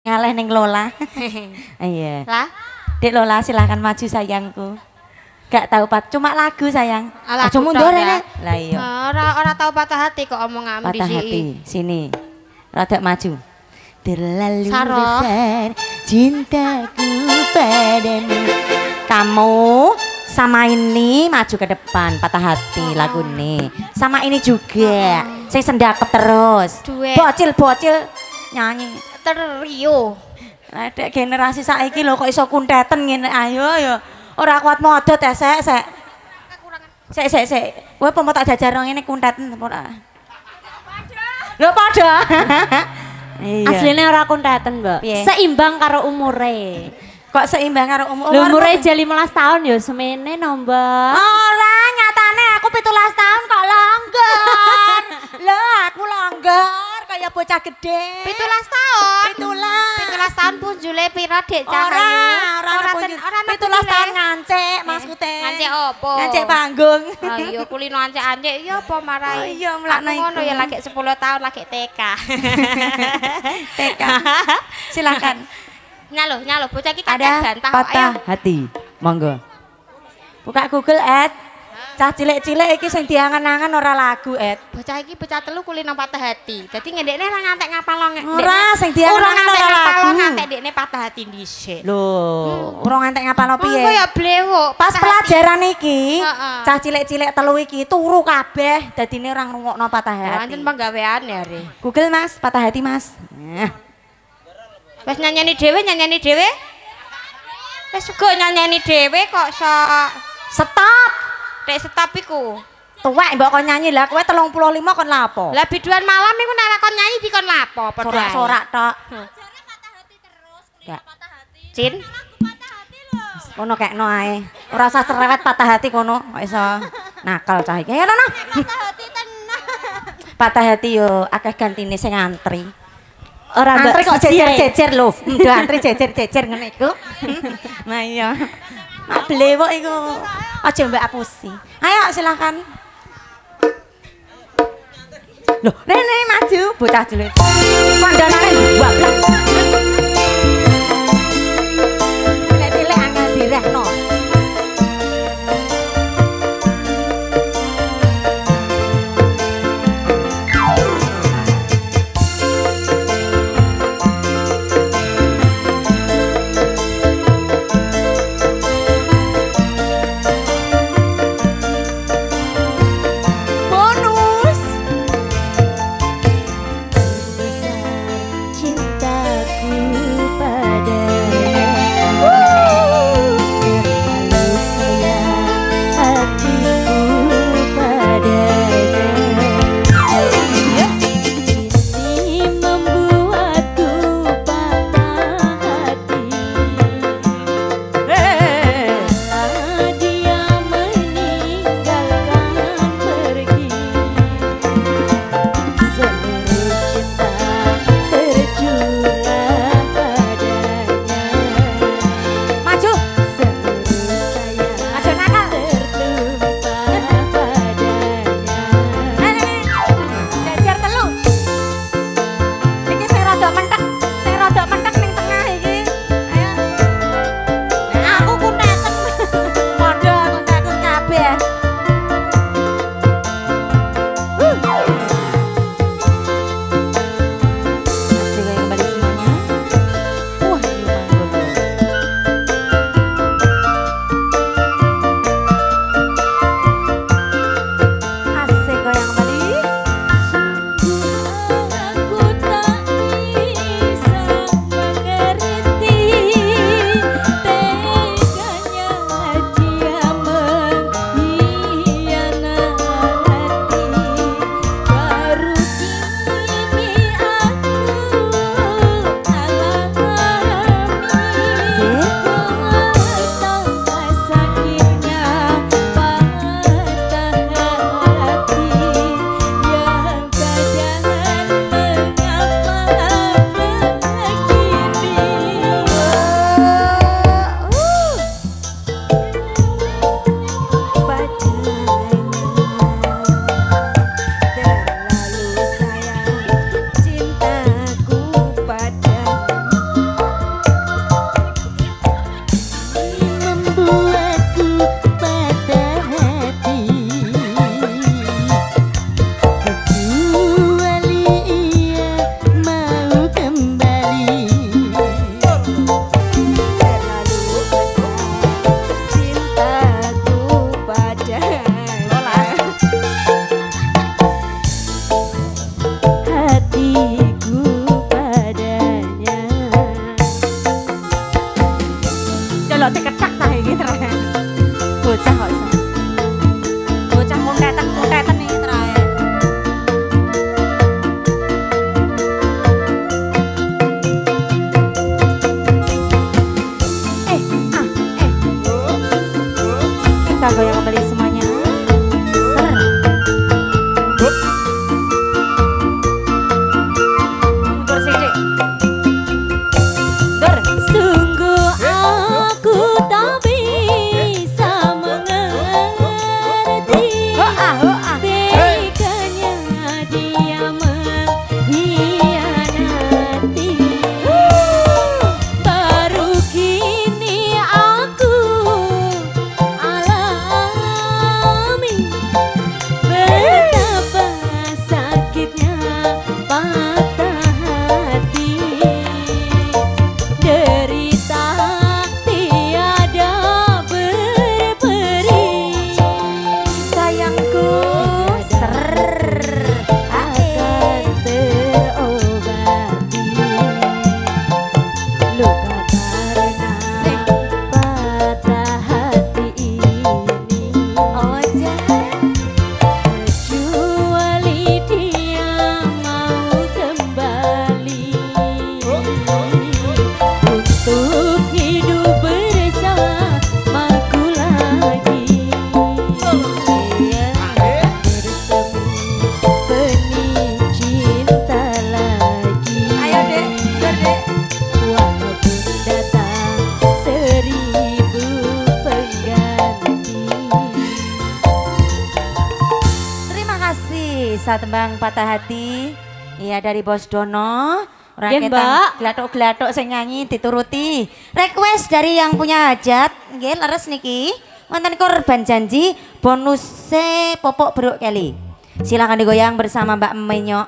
Ngaleh ning Lola. Iya. Lah, Dek Lola silahkan maju sayangku. Gak tahu cuma lagu sayang. lagu Aja mundur tok, rene. Dak. Lah iya. Ora tahu patah hati kok omong ambisi. Patah hati. Sini. Rada maju. Terlalu Saro. besar cintaku padamu. Kamu sama ini maju ke depan patah hati lagu ini. Sama ini juga. Saya sendakep terus. Duet. Bocil nyanyi. Terio. Ada generasi saiki lho kok iso kunteten ngene. Ayo ya. Ora kuat modot ya sek. Sek. Kowe apa mau tak jajar ngene kunteten apa ora? Lho padha. Iya. Aslinya ora kunteten, Mbak. Piye? Seimbang karo umure. Kok seimbang karo umur? Lho umure aja 15 tahun ya semene no, Mbak. Ora, nyatane aku 17 tahun kok longgar. Lho, aku longgar kayak bocah gede. 17 tahun. 17 tahun punjule pira Dek Cahayu? Ora 17 tahun ngancek Mas Kute. Ngancek opo? Ngancek panggung. Ayo kulino ancek-ancek ya apa marai. Oh iya, melakno Aku ngono iku. ya lagi 10 tahun lagi TK. TK. Silakan. Nyalo bocah iki kakek Ada gantah kok. patah Ayo. hati. Monggo. Buka Google Ed. Cah cilik-cilik iki sing diangen-angen ora lagu Ed. Bocah iki bocah telu kulino patah hati. Dadi ngendekne ora ngantek ngapal Ora sing diangen-angen ora lagu. Ngantek dekne patah hati dhisik. Loh, ora ngantek ngapalno piye? Kok ya blewok. Pas pelajaran iki, Heeh. cah cilik-cilik telu iki turu kabeh, dadine ora ngrungokno patah hati. Pancen penggawean ya re. Google Mas, patah hati Mas. Wes nyanyi dhewe. Wes uga nyanyi dhewe kok sok. Stop. Dek stop iku. Tuwek mbok kon nyanyi lah, kowe 35 kon lapo? Lah biduan malam iku nek kon nyanyi dikon lapo padha. Sorak-sorak tok. Enggak. Cin. Kono kekno ae. Ora usah cerewet patah hati kono, kok iso nakal cah iki. Ya no. Patah hati tenan. Patah hati yo akeh gantine sing antri. Ora Mbak. Antri kok siji ae. jejer-jejer lho. Udah antri jejer-jejer ngene iku. Nah iya. Mak blewok iku. Aja mbak apusi. Ayo silakan. Loh, Rene maju bocah cilik. Kandhanane bablak. Cilik-cilik angel direhno. Bonus. Besar cintaku bocah nah iki terakhir. Bocah kok iso. Bocah muntetan iki terakhir. Kita goyang kembali semuanya. Ser. Mundur sithik. Dur. Sungguh aku tak bisa mengerti teganya dia mengkhianati. Baru kini aku alami betapa sakitnya patah hati. Derita tiada berperi, Sayangku. Ser. akan terobati luka karena patah hati ini. Oh, jangan. Kecuali dia mau kembali untuk hidup bersamaku lagi. Dia bersemi benih cinta lagi. Ayo, Dek. Dur, Dek. Walaupun datang 1000 pengganti. Terima kasih saat tembang patah hati. Iya dari Bos Dono. Orang Nggih, kita Mbak. gelatok-gelatok sing nyanyi dituruti. Request dari yang punya hajat, nggih leres niki. Wonten korban janji bonuse popok beruk Kelly. Silakan digoyang bersama Mbak Menyok.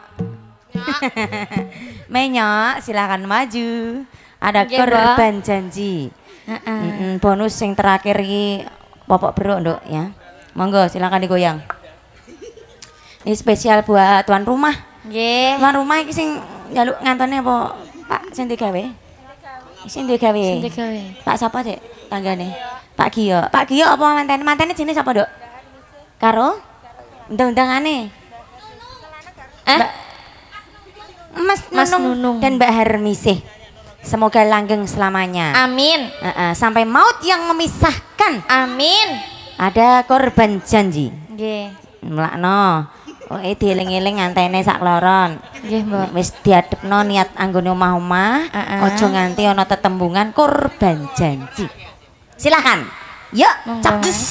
Menyok, silakan maju. Ada Nggih, korban janji. Bonus yang terakhir iki popok beruk, Nduk ya. Monggo silakan digoyang. Ini spesial buat tuan rumah. Nggih. Tuan rumah iki sing njaluk ngantone apa Pak sing digawe? Sing digawe. Sing digawe. Pak sapa Cek tanggane? Pak Gio. Pak Gio apa mantene? Mantene jenenge sapa, Nduk? Karo? Undang-undangane. Mbak Mas Nunung dan Mbak Hermisih. Semoga langgeng selamanya. Amin. Sampai maut yang memisahkan. Amin. Ada korban janji. Nggih. Mlakno. Oh, dieling-eling ngantene sak loron. Nggih, Mbak. Wis diadepno niat anggone omah-omah, aja nganti ana tetembungan korban janji. Silakan. Yuk, Monggo, capcus.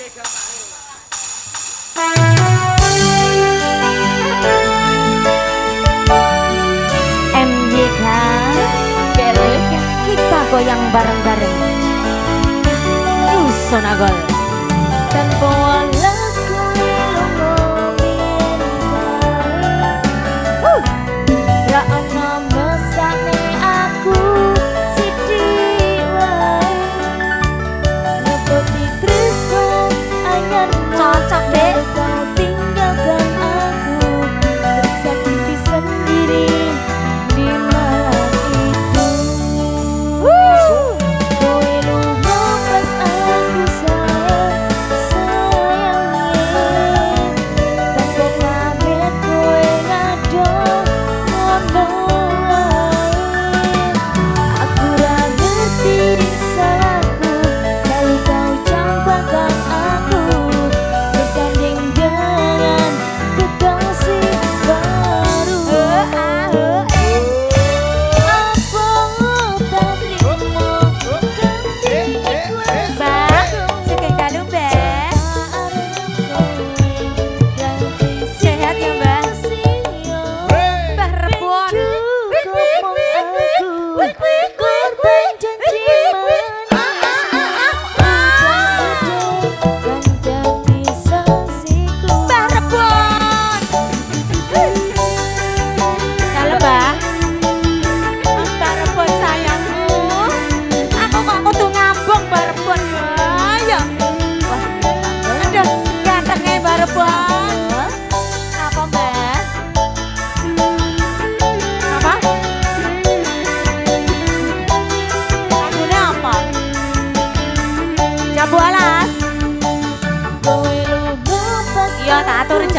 MYK kita goyang bareng-bareng. Sonagol. Tanpa walas kuwi ra ono mesane aku sithik wae. Ngeboti tresno anyar Cocok, Dek. kau tinggalkan aku tersakiti sendiri di malam itu. Kowe lunga pas aku sayang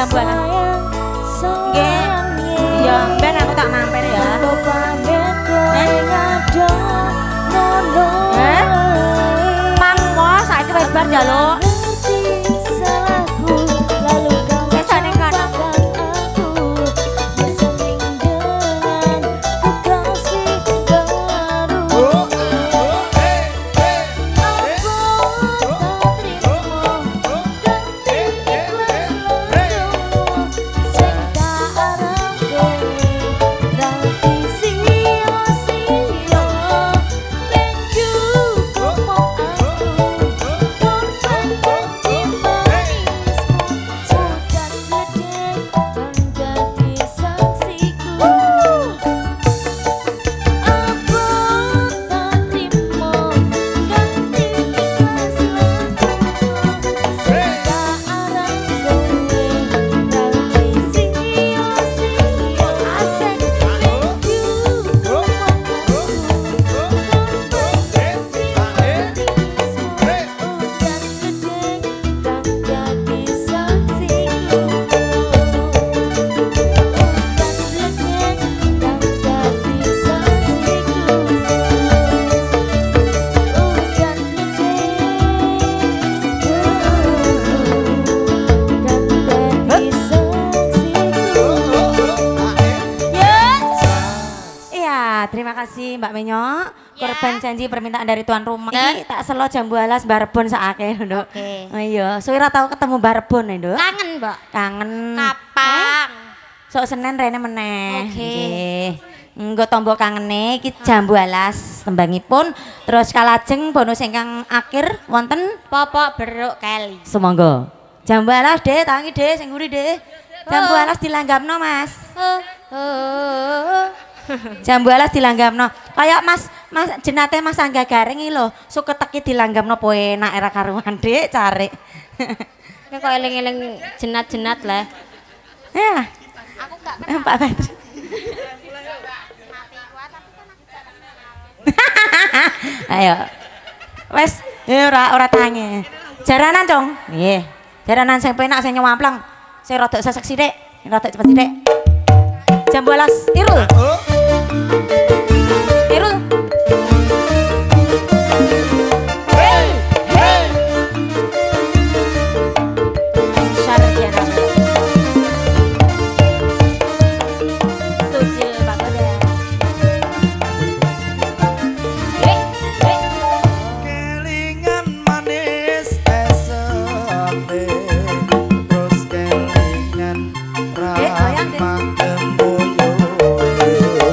jambu alas. Nggih. Iya, ben aku tak mampir ya. Mangko saiki wis bar njaluk. Terima kasih Mbak Menyok. Korban janji permintaan dari tuan rumah. Tak selo jambu alas Barebon sakake, Nduk. Oke. Oh iya, suwe ra tau ketemu Barebon, Nduk. Kangen, Mbak. Kangen. Kapan? Sok Senin rene meneh. Oke. Nggih. Nggo tombo kangene iki jambu alas tembangipun. Terus kalajeng bonus ingkang akhir wonten Popok Beruk Keli. sumangga. Jambu alas, Dek, tangi Dek, sing nguri Dek. Jambu alas dilanggapno, Mas. Jambu alas dilanggapno. Kayak Mas jenate Mas Angga Garing iki lho, suket teki dilanggapno po enak era karuan, Dik, cari. Kok eling-eling jenat-jenat lah. Ya. Aku gak Pak Petri. Ayo. Wes, ora tangi. Jaranan, Cong. Nggih. Jaranan sing penak sing nyewampleng. Sing rada sesek sithik, rada cepet sithik. Jambu alas Irul. Irul. Hey, hey. Sarjana. Sujil Pak Goda. Kelingan manis esete terus kelingan ramah temboyo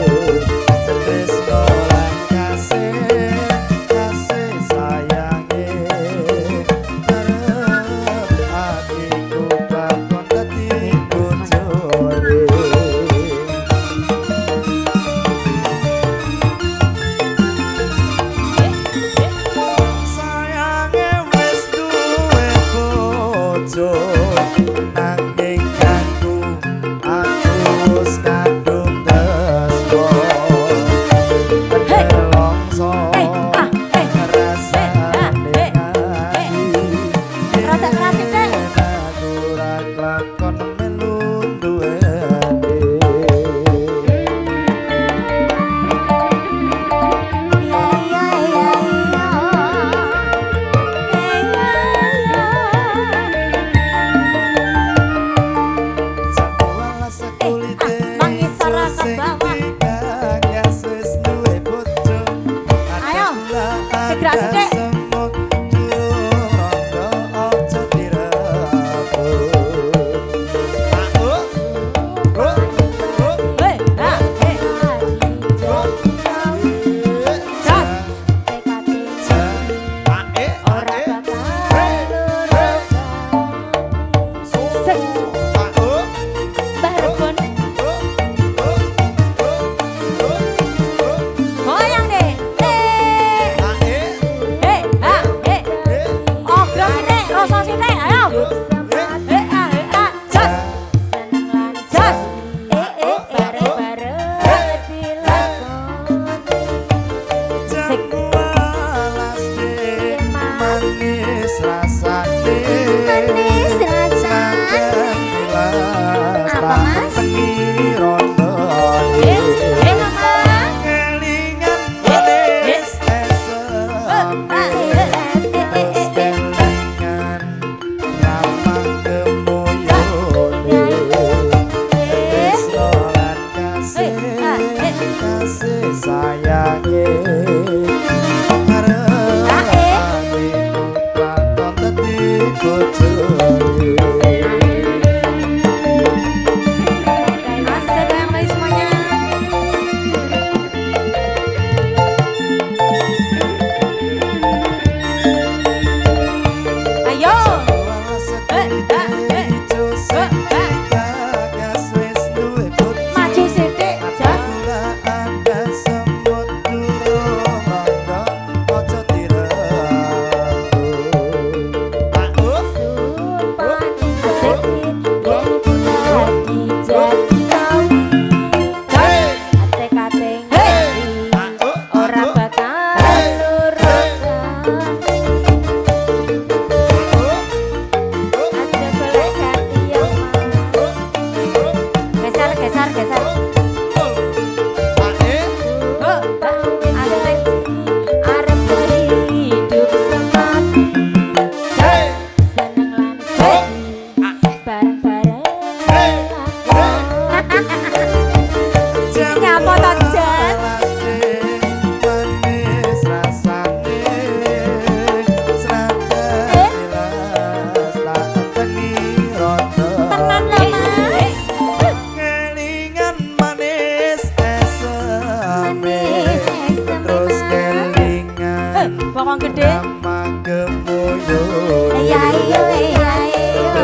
ngoyo iya iya iya iya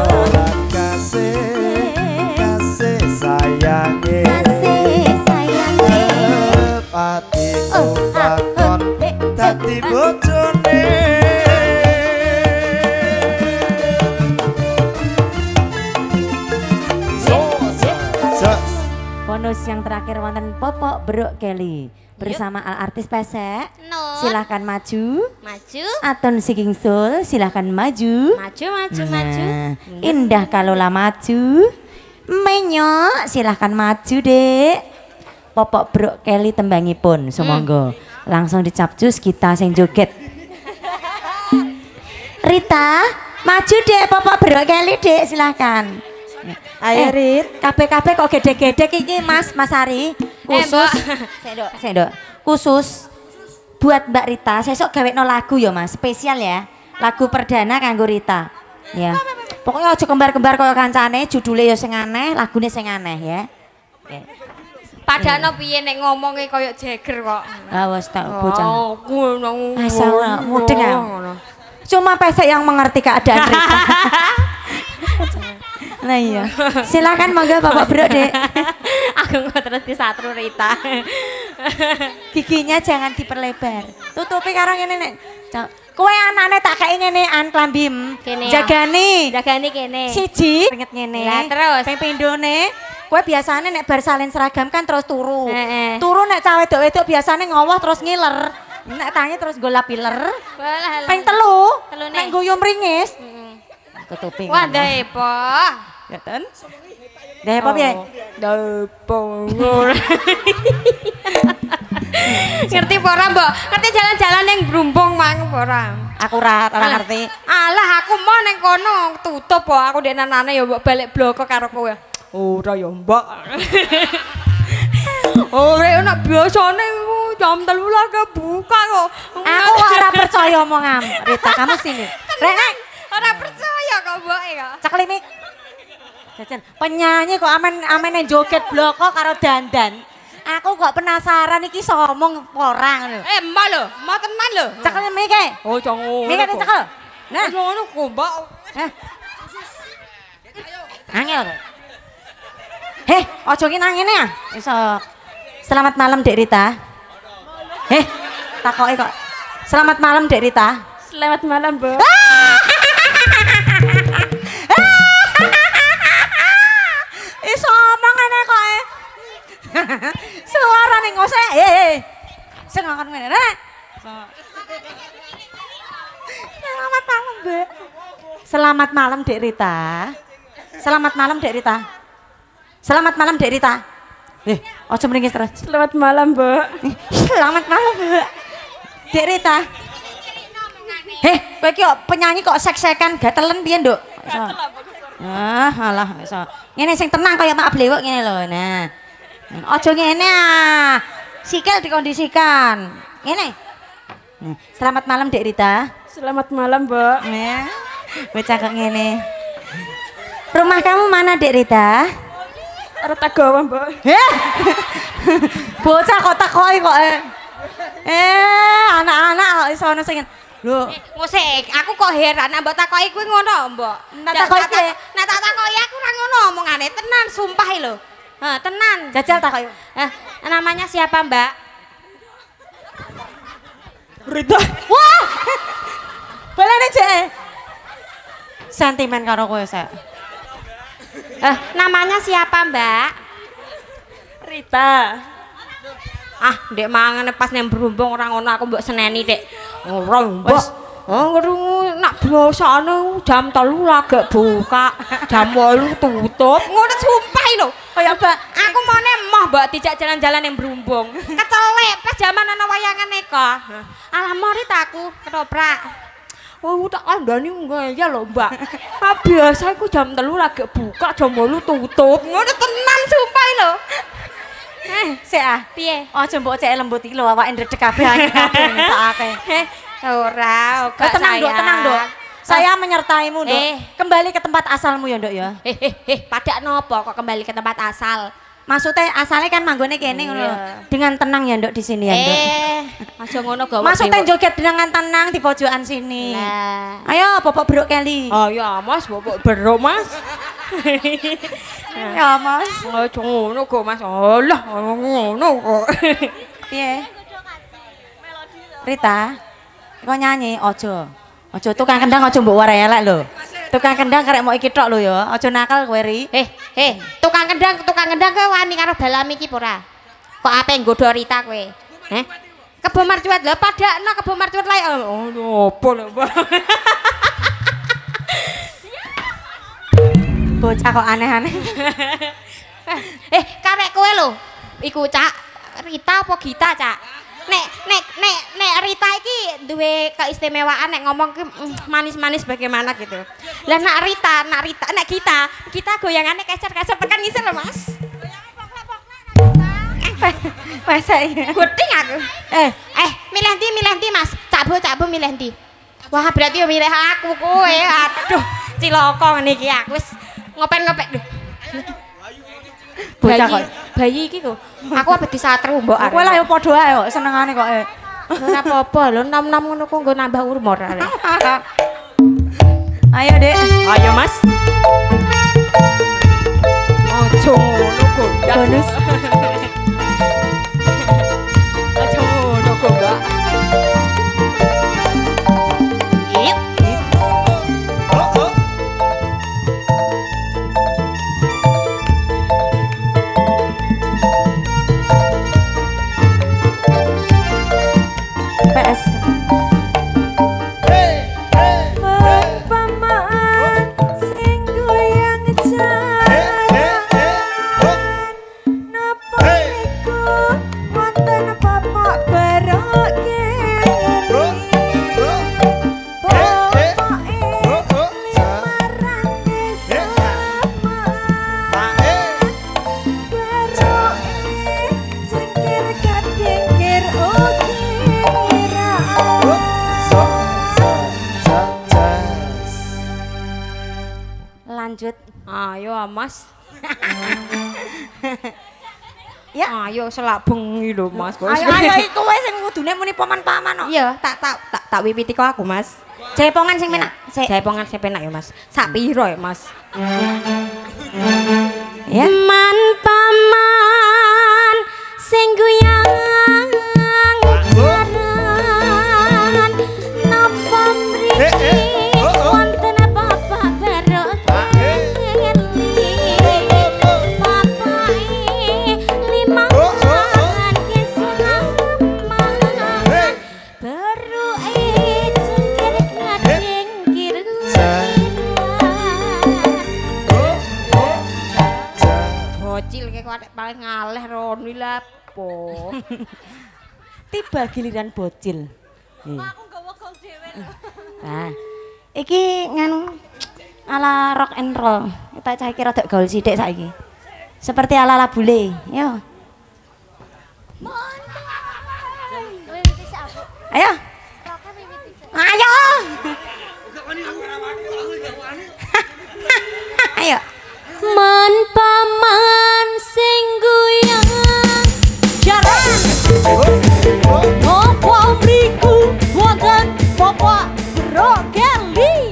kasih kasih sayange kasih sayang atiku takon dadi bojone bonus yang terakhir wonten Popok Brok Kelly bersama Al Artis Pesek. No. Silahkan maju. Maju. Aton Singing Soul silahkan maju. Maju, maju, Nah, maju. Indah Kalola maju. Menyok silahkan maju dek. Popok Brok Kelly tembangipun sumangga. Langsung dicapcus kita sing joget. Rita maju dek Popok Brok Kelly dek silahkan. Ayo Rit. KP kok gede-gede iki Mas Ari. Khusus. Sendok. Khusus buat Mbak Rita. Sesuk gawekno lagu ya Mas, spesial ya. Lagu perdana kanggo Rita. Ya. Pokoknya aja kembar-kembar kaya kancane, judule ya sing aneh, lagune sing aneh ya. Padahal piye nek ngomongnya kayak Jagger kok. Ah wis tak bocah. Oh, ngono. Asal mudeng ya. Cuma pesek yang mengerti keadaan Rita. Nah iya. Silakan monggo Bapak Bro Dek. Aku nggak terus disatru Rita. Giginya jangan diperlebar. Tutupi karo ngene nek. Kowe anane tak kei ngene an klambim. Kene ya. Jagani. Jagani kene. Siji penget ngene. Lah terus. Ping pindhone kowe biasane nek bar salin seragam kan terus turu. Heeh. Turu nek cawe wedok-wedok biasane ngowoh terus ngiler. Nek tangi terus golap piler. Walah. Ping telu. Telune. Nek guyu mringis. Tutupi. Wah, depo. Ngeten. Depo piye? Depo. Ngerti apa ora, Mbok? Ngerti jalan-jalan yang berumbung mang apa ora? Aku ora ngerti. Alah, aku mau neng kono tutup kok. Aku dek nanane ya mbok balik bloko karo kowe. Ora ya, Mbak. Ora enak biasane jam 3 lagi buka kok. Aku ora percaya omongam. Rita, kamu sini. Rek, ora percaya kok, Mbok ya. ceklimik. Jajan, penyanyi kok amen joget bloko karo dandan. Aku kok penasaran iki somong ora ngono. Mbak lho, mau tenan lho. Ceklimik e. Oh, jangan. Mik ate cekel. Nah, ngono kok, Mbak. angel kok. Heh, ojo ki nang ngene ah. Iso. Selamat malam Dek Rita. Heh, takoke kok. Selamat malam Dek Rita. Selamat malam, Mbak. Iso omong ngene kok. Suarane ngosek. Sing ngomong ngene, Rek. Selamat malam, Mbak. Selamat malam Dek Rita. Selamat malam Dek Rita. Selamat malam Dek Rita. Ojo mringis terus. Selamat malam, Mbak. Selamat malam, Mbak. Dek Rita. Kowe iki kok penyanyi kok sek-sekan gatelen piye, Nduk? Alah, iso. Ngene sing tenang kaya tak blewek ngene lho. Nah. Ojo ngene ah. Sikil dikondisikan. Ngene. Selamat malam Dek Rita. Selamat malam, Mbak. Ya. Bocah kok ngene. Rumah kamu mana Dek Rita? Retagawa, Mbak. Bocah kok takoki kok. Anak-anak kok iso ono sing lho. Ngosek, aku kok heran mbok takoki kuwi ngono, Mbok. Nek takoki piye? Nek tak takoki aku ora ngono omongane, tenan sumpah lho. Tenan. Jajal takoki. Namanya siapa, Mbak? Rita. Wah. Balane jek. Sentimen karo kowe sek. Namanya siapa, Mbak? Rita. Ndek mangan pas nang berumbung ora ngono aku mbok seneni, Dik. Ora, Mbak. Ngerungu nak biasane jam 3 lagi buka, jam 8 tutup. Ngono sumpah lho. Kaya Mbak, Aku mone emoh Mbak dijak jalan-jalan yang berumbung. Kecelek pas zaman ana wayangan eka. Alah mari aku ketoprak. Oh tak kandhani enggak ya lho Mbak. Biasa iku jam 3 lagi buka, jam 8 tutup. Ngono tenan sumpah lho. sik ah. Piye? Aja mbok cek lembut iki lho awake ndredeg kabeh kabeh sakake. Ora, Tenang, Dok, tenang, Dok. Saya menyertaimu, Dok. Eh. Kembali ke tempat asalmu ya, Dok ya. Pada nopo kok kembali ke tempat asal? Maksudnya asalnya kan manggone kene ngono. Dengan tenang ya Nduk di sini ya Nduk. Aja ngono gawe. Maksudnya joget dengan tenang di pojokan sini. Lah. Ayo Bobok Bruk Kelly. Oh ya Mas, Bobok Bruk Mas. Ya Mas. Aja ngono kok Mas. Alah, ngono kok. Piye? Rita, kok nyanyi ojo. Ojo tukang kendang ojo mbok warai elek lho. Tukang kendang karek mau iki tok lho ya. Ojo nakal kowe ri. Tukang kendang kowe wani karo Balami iki ora? Kok ape nggodho Rita kowe? Heh. Kebo marcuat lho padakno kebo marcuat lae. Oh, opo lho, Mbak. Bocah kok aneh-aneh. Karek kowe lho. Iku Cak, Rita apa Gita, Cak? Nek Rita iki duwe keistimewaan nek ngomong ki manis-manis bagaimana gitu. Lah nek kita goyangannya kecer-kecer tekan ngisor lho, Mas. Masa iya. Guting aku. Milih ndi, Mas? Cak Bu milih ndi? Wah, berarti yo milih aku kowe. Aduh, cilaka ngene iki aku wis ngopen-ngopek lho. Bocah kok. Bayi iki kok. Aku apa disatru mbok arek. Kowe lah yo padha ae kok senengane kok. Ora apa-apa lho, nom-nom ngono kok nggo nambah umur arek. Ayo, Dek. Ayo, Mas. Ojo ngono gondang. Bonus. Ojo ngono kok, Mbak. PS. Pamaan sing goyang jalan napa niku wonten bapak barok Lanjut. Ayo, Mas. Ya. Ayo selak bengi lho, Mas. Ayo iku wae sing kudune muni paman-paman kok. Iya, tak wiwiti kok aku, Mas. Jaipongan sing penak. Jaipongan sing penak ya, Mas. Sak piro ya, Mas? Ya. Man paman sing goyang jaran napa mriki wonten bapak barok paling ngaleh Roni lapo. Tiba giliran bocil. Aku nggawa gol dhewe. Nah, iki nganu ala rock and roll. Kita cah iki rada gaul sithik saiki. Seperti ala bule. Yo. Ayo. Ayo. Ayo. Man paman sing goyang jaran ngopo mriku wonten bapak brokeli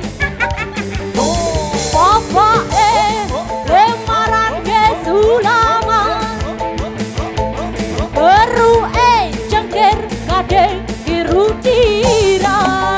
bapake lemaran gesulama beruke cengkir kadhe kirutira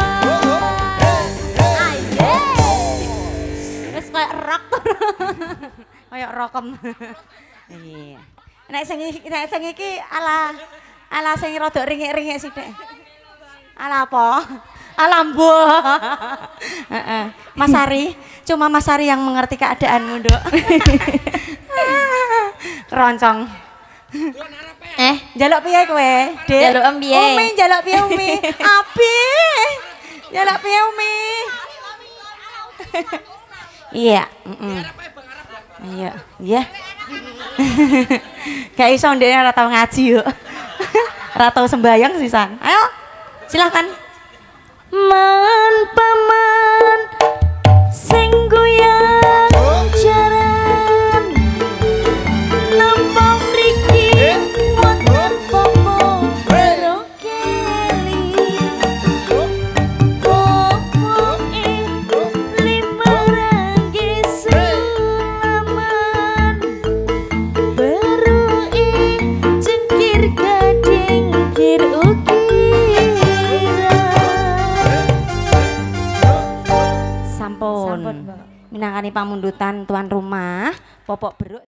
aye wis kayak rock Kayak rokem. Iya. Nek sing iki ala sing rada ringik-ringik sithik. Ala apa? Ala mbuh. Heeh. Mas Ari, cuma Mas Ari yang mengerti keadaanmu, Nduk. Keroncong. Njaluk piye kowe? Dik. Njaluk piye? Umi njaluk piye Umi? Abi. Njaluk piye Umi? Iya, Iya, iya. Gak iso ndekne ora tau ngaji yo. Ora tau sembayang sisan. Ayo. Silakan. Man paman sing goyang jaran napa Sampun. Sampun, Mbak. Minangkani pamundutan tuan rumah, Popok Beruk